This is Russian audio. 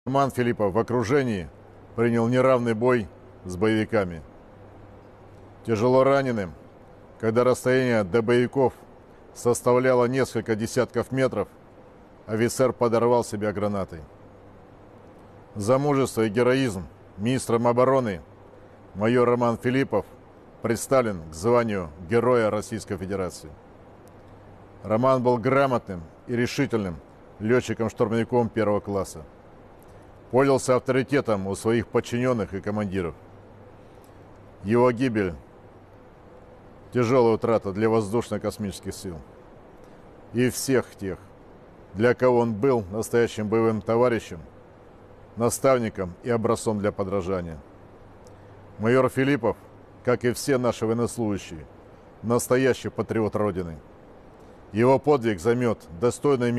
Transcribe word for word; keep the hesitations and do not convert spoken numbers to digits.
Роман Филиппов в окружении принял неравный бой с боевиками. Тяжело раненым, когда расстояние до боевиков составляло несколько десятков метров, офицер подорвал себя гранатой. За мужество и героизм министром обороны майор Роман Филиппов представлен к званию Героя Российской Федерации. Роман был грамотным и решительным летчиком-штурмовиком первого класса. Пользовался авторитетом у своих подчиненных и командиров. Его гибель – тяжелая утрата для воздушно-космических сил. И всех тех, для кого он был настоящим боевым товарищем, наставником и образцом для подражания. Майор Филиппов, как и все наши военнослужащие, настоящий патриот Родины. Его подвиг займет достойное место